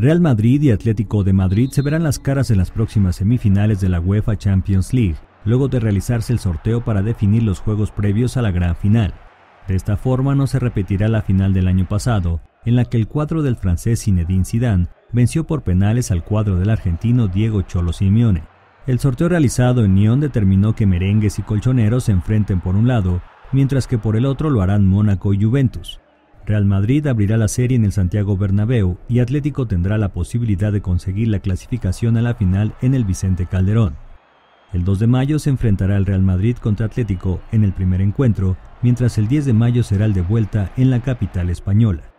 Real Madrid y Atlético de Madrid se verán las caras en las próximas semifinales de la UEFA Champions League, luego de realizarse el sorteo para definir los juegos previos a la gran final. De esta forma no se repetirá la final del año pasado, en la que el cuadro del francés Zinedine Zidane venció por penales al cuadro del argentino Diego Cholo Simeone. El sorteo realizado en Nyon determinó que merengues y colchoneros se enfrenten por un lado, mientras que por el otro lo harán Mónaco y Juventus. Real Madrid abrirá la serie en el Santiago Bernabéu y Atlético tendrá la posibilidad de conseguir la clasificación a la final en el Vicente Calderón. El 2 de mayo se enfrentará el Real Madrid contra Atlético en el primer encuentro, mientras el 10 de mayo será el de vuelta en la capital española.